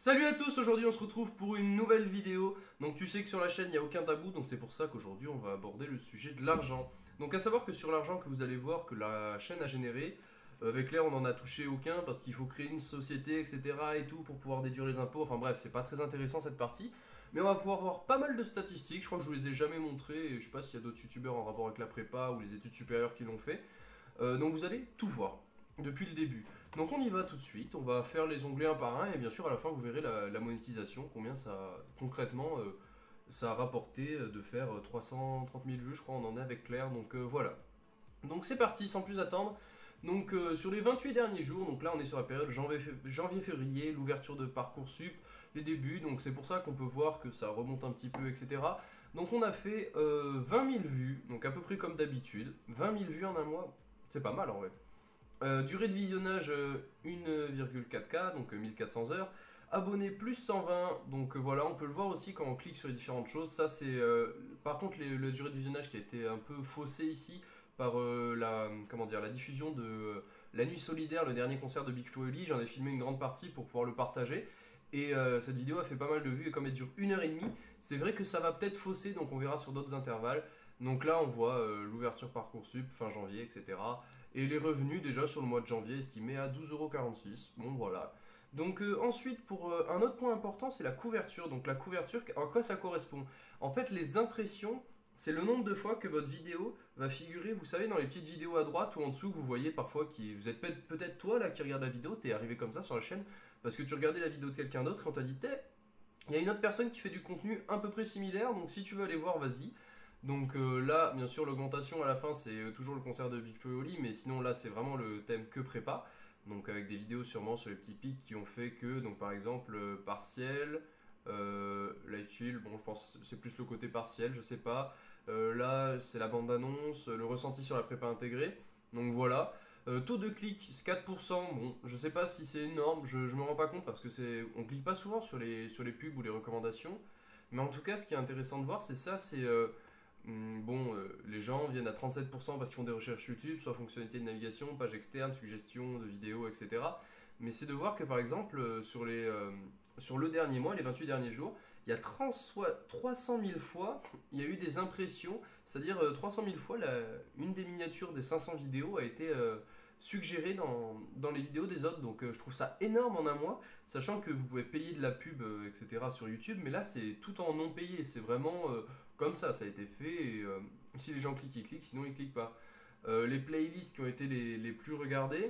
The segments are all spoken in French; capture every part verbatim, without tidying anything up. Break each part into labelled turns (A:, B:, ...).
A: Salut à tous, aujourd'hui on se retrouve pour une nouvelle vidéo. Donc tu sais que sur la chaîne il n'y a aucun tabou, donc c'est pour ça qu'aujourd'hui on va aborder le sujet de l'argent. Donc à savoir que sur l'argent que vous allez voir que la chaîne a généré, euh, avec l'air on n'en a touché aucun parce qu'il faut créer une société et cetera et tout pour pouvoir déduire les impôts. Enfin bref, c'est pas très intéressant cette partie. Mais on va pouvoir voir pas mal de statistiques, je crois que je vous les ai jamais montrées, et je sais pas s'il y a d'autres youtubeurs en rapport avec la prépa ou les études supérieures qui l'ont fait. Euh, donc vous allez tout voir depuis le début. Donc on y va tout de suite, on va faire les onglets un par un et bien sûr à la fin vous verrez la, la monétisation, combien ça concrètement euh, ça a rapporté euh, de faire euh, trois cent trente mille vues, je crois on en est avec Claire, donc euh, voilà. Donc c'est parti sans plus attendre. Donc euh, sur les vingt-huit derniers jours, donc là on est sur la période janvier-février, l'ouverture de Parcoursup, les débuts, donc c'est pour ça qu'on peut voir que ça remonte un petit peu, et cetera. Donc on a fait euh, vingt mille vues, donc à peu près comme d'habitude, vingt mille vues en un mois, c'est pas mal en vrai. Euh, durée de visionnage euh, un virgule quatre K, donc euh, mille quatre cents heures. Abonnés plus cent vingt, donc euh, voilà, on peut le voir aussi quand on clique sur les différentes choses. Ça c'est, euh, par contre, les- la durée de visionnage qui a été un peu faussée ici par euh, la, comment dire, la diffusion de euh, La Nuit Solidaire, le dernier concert de Big Flo et Oli. J'en ai filmé une grande partie pour pouvoir le partager. Et euh, cette vidéo a fait pas mal de vues et comme elle dure une heure et demie, c'est vrai que ça va peut-être fausser, donc on verra sur d'autres intervalles. Donc là, on voit euh, l'ouverture Parcoursup fin janvier, et cetera. Et les revenus déjà sur le mois de janvier estimés à douze euros quarante-six. Bon voilà. Donc euh, ensuite, pour euh, un autre point important, c'est la couverture. Donc la couverture, à quoi ça correspond? En fait, les impressions, c'est le nombre de fois que votre vidéo va figurer, vous savez, dans les petites vidéos à droite ou en dessous que vous voyez parfois qui. Vous êtes peut- peut-être toi là qui regarde la vidéo, t'es arrivé comme ça sur la chaîne parce que tu regardais la vidéo de quelqu'un d'autre et on t'a dit, T'es, il y a une autre personne qui fait du contenu à peu près similaire, donc si tu veux aller voir, vas-y. Donc euh, là, bien sûr, l'augmentation à la fin, c'est euh, toujours le concert de Big Flo et Oli, mais sinon là, c'est vraiment le thème que prépa. Donc avec des vidéos sûrement sur les petits pics qui ont fait que, donc par exemple, euh, partiel, euh, Light Chill, bon, je pense que c'est plus le côté partiel, je sais pas. Euh, là, c'est la bande-annonce, le ressenti sur la prépa intégrée. Donc voilà. Euh, taux de clic, c'est quatre pour cent. Bon, je sais pas si c'est énorme, je, je me rends pas compte parce que c'est, on clique pas souvent sur les, sur les pubs ou les recommandations. Mais en tout cas, ce qui est intéressant de voir, c'est ça, c'est euh, hum, bon, euh, les gens viennent à trente-sept pour cent parce qu'ils font des recherches YouTube, soit fonctionnalité de navigation, page externe, suggestions de vidéos, et cetera. Mais c'est de voir que par exemple, euh, sur, les, euh, sur le dernier mois, les vingt-huit derniers jours, il y a trente soit trois cent mille fois, il y a eu des impressions, c'est-à-dire euh, trois cent mille fois, la- une des miniatures des cinq cents vidéos a été euh, suggérée dans, dans les vidéos des autres. Donc euh, je trouve ça énorme en un mois, sachant que vous pouvez payer de la pub, euh, et cetera sur YouTube, mais là c'est tout en non payé, c'est vraiment euh, comme ça, ça a été fait, et euh, si les gens cliquent, ils cliquent, sinon ils cliquent pas. Euh, les playlists qui ont été les, les plus regardées,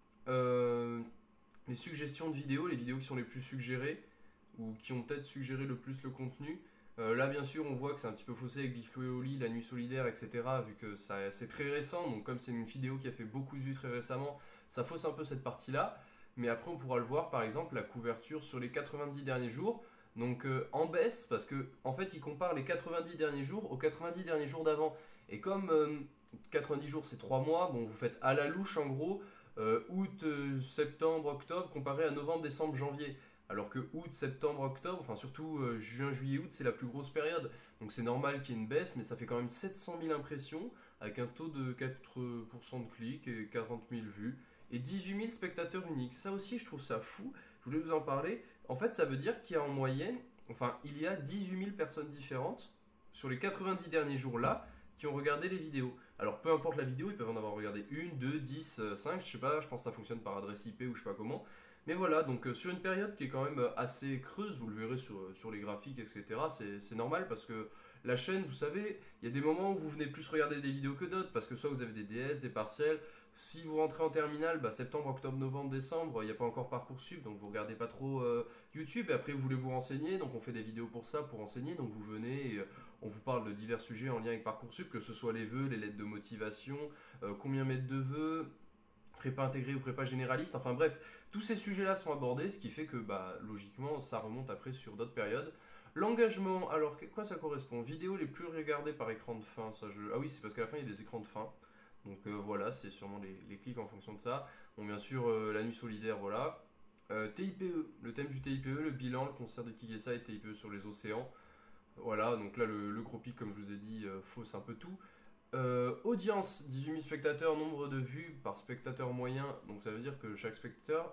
A: euh, les suggestions de vidéos, les vidéos qui sont les plus suggérées, ou qui ont peut-être suggéré le plus le contenu. Euh, là, bien sûr, on voit que c'est un petit peu faussé avec Big Flo et Oli, La Nuit Solidaire, et cetera. Vu que ça, c'est très récent, donc comme c'est une vidéo qui a fait beaucoup de vues très récemment, ça fausse un peu cette partie-là. Mais après, on pourra le voir, par exemple, la couverture sur les quatre-vingt-dix derniers jours. Donc euh, en baisse, parce que en fait, il compare les quatre-vingt-dix derniers jours aux quatre-vingt-dix derniers jours d'avant. Et comme euh, quatre-vingt-dix jours, c'est trois mois, bon, vous faites à la louche, en gros, euh, août, euh, septembre, octobre, comparé à novembre, décembre, janvier. Alors que août, septembre, octobre, enfin surtout euh, juin, juillet, août, c'est la plus grosse période. Donc c'est normal qu'il y ait une baisse, mais ça fait quand même sept cent mille impressions, avec un taux de quatre pour cent de clics et quarante mille vues, et dix-huit mille spectateurs uniques. Ça aussi, je trouve ça fou. Je voulais vous en parler. En fait, ça veut dire qu'il y a en moyenne, enfin, il y a dix-huit mille personnes différentes sur les quatre-vingt-dix derniers jours là qui ont regardé les vidéos. Alors peu importe la vidéo, ils peuvent en avoir regardé une, deux, dix, euh, cinq, je sais pas, je pense que ça fonctionne par adresse I P ou je sais pas comment. Mais voilà, donc euh, sur une période qui est quand même euh, assez creuse, vous le verrez sur, euh, sur les graphiques, et cetera, c'est c'est normal parce que la chaîne, vous savez, il y a des moments où vous venez plus regarder des vidéos que d'autres, parce que soit vous avez des D S, des partiels, si vous rentrez en terminale, bah, septembre, octobre, novembre, décembre, il n'y a pas encore Parcoursup, donc vous regardez pas trop euh, YouTube, et après vous voulez vous renseigner, donc on fait des vidéos pour ça, pour enseigner, donc vous venez et euh, on vous parle de divers sujets en lien avec Parcoursup, que ce soit les vœux, les lettres de motivation, euh, combien mettre de vœux, prépa intégrée ou prépa généraliste, enfin bref, tous ces sujets-là sont abordés, ce qui fait que bah, logiquement ça remonte après sur d'autres périodes. L'engagement, alors quoi ça correspond? Vidéos les plus regardées par écran de fin, ça je... Ah oui, c'est parce qu'à la fin il y a des écrans de fin. Donc euh, voilà, c'est sûrement les, les clics en fonction de ça. Bon, bien sûr, euh, la nuit solidaire, voilà. Euh, T I P E, le thème du T I P E, le bilan, le concert de Kikessa et T I P E sur les océans. Voilà, donc là le, le gros pic, comme je vous ai dit, euh, fausse un peu tout. Euh, audience, dix-huit mille spectateurs, nombre de vues par spectateur moyen. Donc ça veut dire que chaque spectateur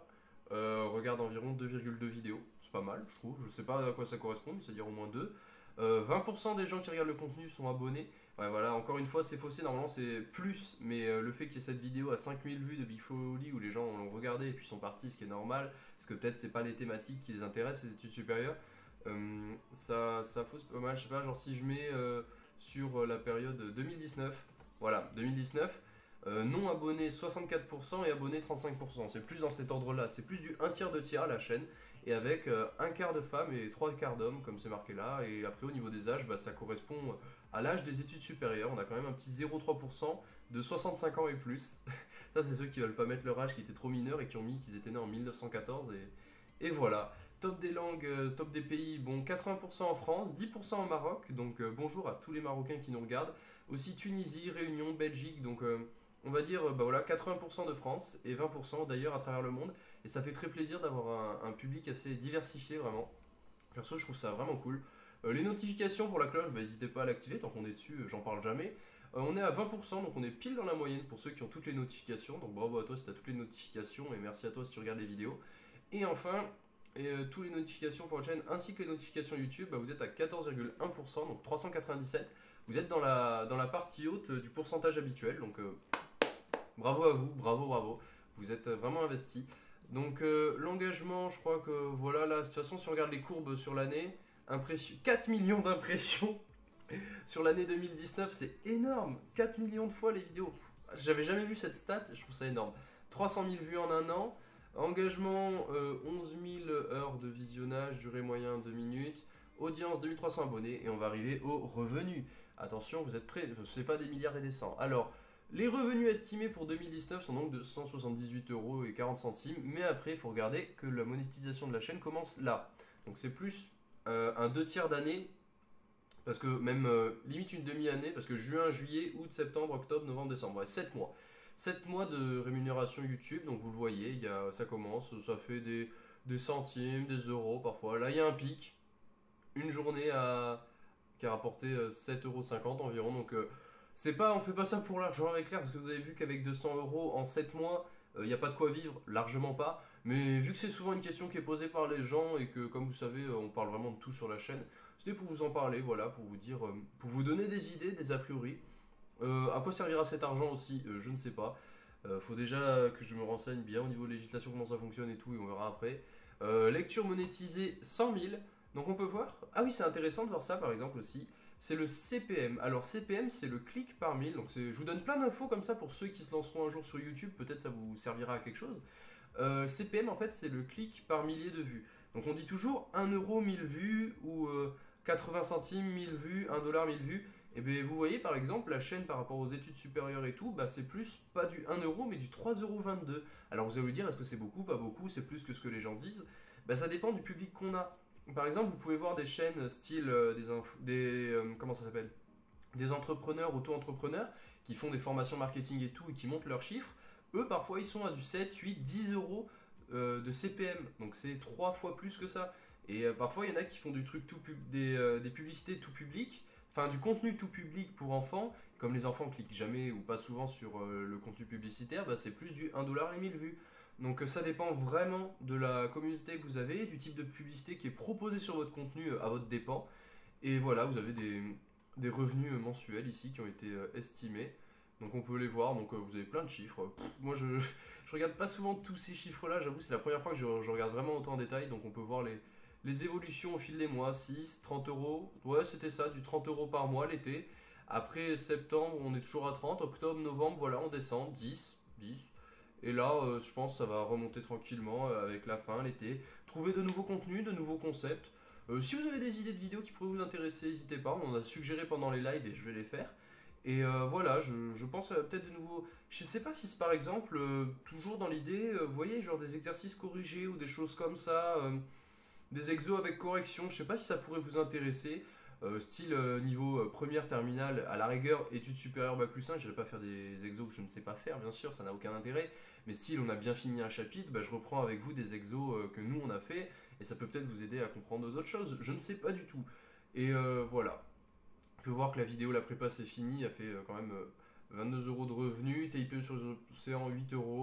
A: euh, regardent environ deux virgule deux vidéos. C'est pas mal, je trouve. Je sais pas à quoi ça correspond, mais c'est-à-dire au moins deux. Euh, vingt pour cent des gens qui regardent le contenu sont abonnés. Ouais, voilà, encore une fois, c'est faussé. Normalement, c'est plus, mais euh, le fait qu'il y ait cette vidéo à cinq mille vues de Big Foley où les gens l'ont regardé et puis sont partis, ce qui est normal, parce que peut-être c'est pas les thématiques qui les intéressent, les études supérieures, euh, ça, ça fausse pas mal. Je sais pas, genre si je mets euh, sur la période deux mille dix-neuf, voilà, deux mille dix-neuf, euh, non abonnés soixante-quatre pour cent et abonnés trente-cinq pour cent. C'est plus dans cet ordre-là. C'est plus du un tiers de tiers la chaîne. Et avec euh, un quart de femmes et trois quarts d'hommes, comme c'est marqué là. Et après, au niveau des âges, bah, ça correspond à l'âge des études supérieures. On a quand même un petit zéro virgule trois pour cent de soixante-cinq ans et plus. Ça, c'est ceux qui veulent pas mettre leur âge, qui étaient trop mineurs et qui ont mis qu'ils étaient nés en mille neuf cent quatorze. Et, et voilà. Top des langues, euh, top des pays, bon, quatre-vingts pour cent en France, dix pour cent au Maroc. Donc euh, bonjour à tous les Marocains qui nous regardent. Aussi Tunisie, Réunion, Belgique. Donc euh, on va dire bah voilà, quatre-vingts pour cent de France et vingt pour cent d'ailleurs à travers le monde. Et ça fait très plaisir d'avoir un, un public assez diversifié vraiment. Perso, je trouve ça vraiment cool. Euh, les notifications pour la cloche, bah, n'hésitez pas à l'activer, tant qu'on est dessus, euh, j'en parle jamais. Euh, on est à vingt pour cent, donc on est pile dans la moyenne pour ceux qui ont toutes les notifications. Donc bravo à toi si tu as toutes les notifications et merci à toi si tu regardes les vidéos. Et enfin, et, euh, toutes les notifications pour la chaîne ainsi que les notifications YouTube, bah, vous êtes à quatorze virgule un pour cent, donc trois cent quatre-vingt-dix-sept. Vous êtes dans la, dans la partie haute euh, du pourcentage habituel, donc euh, bravo à vous, bravo, bravo. Vous êtes vraiment investi. Donc euh, l'engagement, je crois que voilà, là, de toute façon, si on regarde les courbes sur l'année, quatre millions d'impressions sur l'année deux mille dix-neuf, c'est énorme. quatre millions de fois les vidéos. J'avais jamais vu cette stat, je trouve ça énorme. trois cent mille vues en un an. Engagement, euh, onze mille heures de visionnage, durée moyenne deux minutes. Audience, deux mille trois cents abonnés. Et on va arriver aux revenus. Attention, vous êtes prêts, ce n'est pas des milliards et des cents. Alors, les revenus estimés pour deux mille dix-neuf sont donc de cent soixante-dix-huit euros et quarante centimes. Mais après, il faut regarder que la monétisation de la chaîne commence là. Donc c'est plus euh, un deux tiers d'année. Parce que même euh, limite une demi-année. Parce que juin, juillet, août, septembre, octobre, novembre, décembre. Ouais, sept mois. sept mois de rémunération YouTube. Donc vous le voyez, il y a, ça commence. Ça fait des, des centimes, des euros parfois. Là, il y a un pic. Une journée à, qui a rapporté euh, sept euros cinquante environ. Donc... Euh, C'est pas, on fait pas ça pour l'argent avec clair, parce que vous avez vu qu'avec deux cents euros en sept mois, il euh, n'y a pas de quoi vivre, largement pas. Mais vu que c'est souvent une question qui est posée par les gens et que, comme vous savez, euh, on parle vraiment de tout sur la chaîne, c'était pour vous en parler, voilà, pour vous dire, euh, pour vous donner des idées, des a priori. Euh, à quoi servira cet argent aussi, euh, je ne sais pas. Euh, faut déjà que je me renseigne bien au niveau de législation, comment ça fonctionne et tout, et on verra après. Euh, lecture monétisée cent mille. Donc on peut voir. Ah oui, c'est intéressant de voir ça par exemple aussi. C'est le C P M. Alors C P M, c'est le clic par mille. Donc je vous donne plein d'infos comme ça pour ceux qui se lanceront un jour sur YouTube. Peut-être ça vous servira à quelque chose. Euh, C P M, en fait, c'est le clic par millier de vues. Donc on dit toujours un euro mille vues ou euh, quatre-vingts centimes mille vues, un dollar mille vues. Et bien vous voyez par exemple la chaîne par rapport aux études supérieures et tout, bah, c'est plus pas du un euro mais du trois euros vingt-deux. Alors vous allez vous dire, est-ce que c'est beaucoup, pas beaucoup, c'est plus que ce que les gens disent? Bah, ça dépend du public qu'on a. Par exemple, vous pouvez voir des chaînes style euh, des, des euh, comment ça s'appelle, des entrepreneurs, auto-entrepreneurs qui font des formations marketing et tout et qui montent leurs chiffres. Eux, parfois, ils sont à du sept, huit, dix euros euh, de C P M. Donc c'est trois fois plus que ça. Et euh, parfois, il y en a qui font du truc tout pub, des, euh, des publicités tout public, enfin du contenu tout public pour enfants. Comme les enfants cliquent jamais ou pas souvent sur euh, le contenu publicitaire, bah, c'est plus du un dollar et mille vues. Donc ça dépend vraiment de la communauté que vous avez, du type de publicité qui est proposé sur votre contenu à votre dépens. Et voilà, vous avez des, des revenus mensuels ici qui ont été estimés. Donc on peut les voir, donc vous avez plein de chiffres. Pff, moi je, je regarde pas souvent tous ces chiffres-là, j'avoue c'est la première fois que je, je regarde vraiment autant en détail. Donc on peut voir les, les évolutions au fil des mois, six, trente euros. Ouais, c'était ça, du trente euros par mois l'été. Après septembre, on est toujours à trente. Octobre, novembre, voilà, on descend, dix, dix. Et là, euh, je pense que ça va remonter tranquillement euh, avec la fin, l'été. Trouver de nouveaux contenus, de nouveaux concepts. Euh, si vous avez des idées de vidéos qui pourraient vous intéresser, n'hésitez pas. On en a suggéré pendant les lives et je vais les faire. Et euh, voilà, je, je pense à peut-être de nouveaux... Je sais pas si c'est par exemple, euh, toujours dans l'idée, euh, vous voyez, genre des exercices corrigés ou des choses comme ça, euh, des exos avec correction. Je sais pas si ça pourrait vous intéresser. Euh, style euh, niveau euh, première terminale, à la rigueur, études supérieures bac plus cinq, je vais pas faire des exos que je ne sais pas faire, bien sûr, ça n'a aucun intérêt. Mais style, on a bien fini un chapitre, bah, je reprends avec vous des exos euh, que nous on a fait, et ça peut peut-être vous aider à comprendre d'autres choses, je ne sais pas du tout. Et euh, voilà. On peut voir que la vidéo, la prépa, c'est fini, elle fait euh, quand même euh, vingt-deux euros de revenus, T I P E sur Océan huit euros.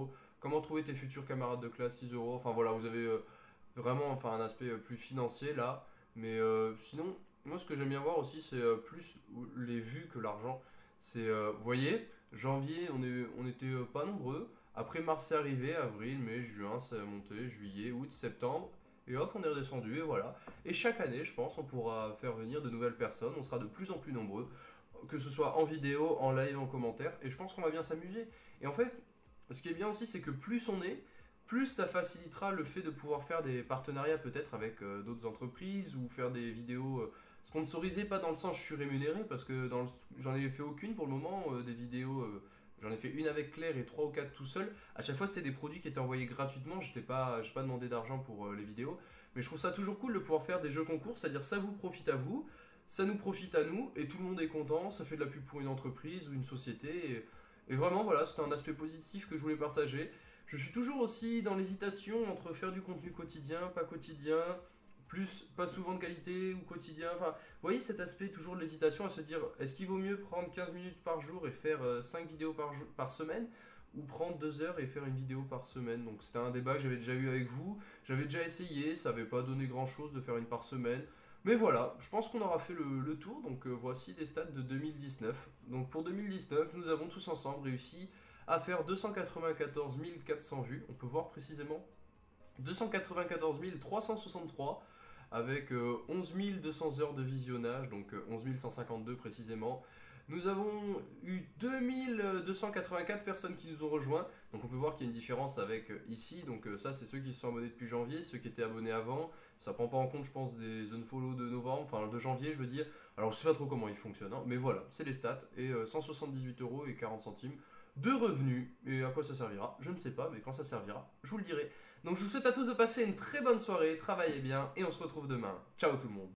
A: comment trouver tes futurs camarades de classe, six euros. Enfin voilà, vous avez euh, vraiment enfin, un aspect euh, plus financier là. Mais euh, sinon, moi ce que j'aime bien voir aussi, c'est euh, plus les vues que l'argent. C'est, euh, vous voyez, janvier, on, est, on était euh, pas nombreux. Après, mars c'est arrivé, avril, mai, juin, ça a monté, juillet, août, septembre. Et hop, on est redescendu, et voilà. Et chaque année, je pense, on pourra faire venir de nouvelles personnes. On sera de plus en plus nombreux, que ce soit en vidéo, en live, en commentaire. Et je pense qu'on va bien s'amuser. Et en fait, ce qui est bien aussi, c'est que plus on est, plus ça facilitera le fait de pouvoir faire des partenariats peut-être avec euh, d'autres entreprises ou faire des vidéos euh, sponsorisées, pas dans le sens je suis rémunéré, parce que dans le- j'en ai fait aucune pour le moment, euh, des vidéos, euh, j'en ai fait une avec Claire et trois ou quatre tout seul. À chaque fois, c'était des produits qui étaient envoyés gratuitement, j'étais pas, j'ai pas demandé d'argent pour euh, les vidéos. Mais je trouve ça toujours cool de pouvoir faire des jeux concours, c'est-à-dire ça vous profite à vous, ça nous profite à nous, et tout le monde est content, ça fait de la pub pour une entreprise ou une société. Et, et vraiment, voilà, c'était un aspect positif que je voulais partager. Je suis toujours aussi dans l'hésitation entre faire du contenu quotidien, pas quotidien, plus pas souvent de qualité ou quotidien. Enfin, vous voyez cet aspect, toujours de l'hésitation à se dire est-ce qu'il vaut mieux prendre quinze minutes par jour et faire euh, cinq vidéos par, jour- par semaine ou prendre deux heures et faire une vidéo par semaine. Donc c'était un débat que j'avais déjà eu avec vous. J'avais déjà essayé, ça n'avait pas donné grand chose de faire une par semaine. Mais voilà, je pense qu'on aura fait le, le tour. Donc euh, voici les stats de deux mille dix-neuf. Donc pour deux mille dix-neuf, nous avons tous ensemble réussi à faire deux cent quatre-vingt-quatorze mille quatre cents vues. On peut voir précisément deux cent quatre-vingt-quatorze mille trois cent soixante-trois avec euh, onze mille deux cents heures de visionnage, donc euh, onze mille cent cinquante-deux précisément. Nous avons eu deux mille deux cent quatre-vingt-quatre personnes qui nous ont rejoints, donc on peut voir qu'il y a une différence avec euh, ici, donc euh, ça c'est ceux qui se sont abonnés depuis janvier, ceux qui étaient abonnés avant, ça prend pas en compte je pense des unfollow de novembre, enfin de janvier je veux dire, alors je sais pas trop comment ils fonctionnent, hein, mais voilà, c'est les stats, et euh, cent soixante-dix-huit euros et quarante centimes de revenus, et à quoi ça servira, je ne sais pas, mais quand ça servira, je vous le dirai. Donc je vous souhaite à tous de passer une très bonne soirée, travaillez bien, et on se retrouve demain. Ciao tout le monde.